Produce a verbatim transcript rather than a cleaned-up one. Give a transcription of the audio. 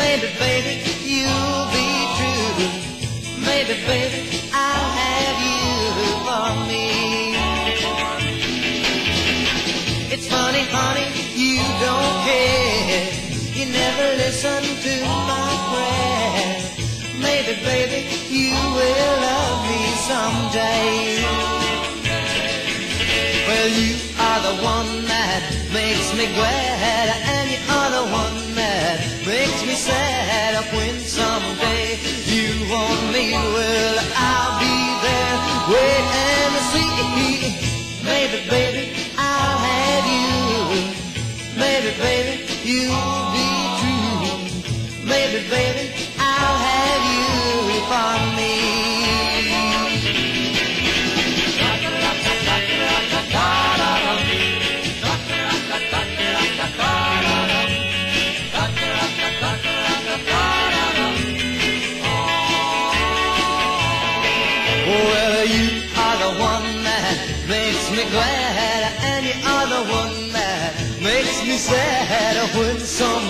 Maybe, baby, you'll be true. Maybe, baby, I'll have you for me. It's funny, honey, you don't care. You never listen to my prayer. Maybe, baby, you will love me someday. Well, you are the one that makes me glad, and you are the one that makes me sad. When someday you want me, well, I'll be there, wait and see. Maybe, baby, I'll have you. Maybe, baby, you'll be true. Maybe, baby, I'll have you for me. Well, you are the one that makes me glad, and you are the one that makes me sad. When some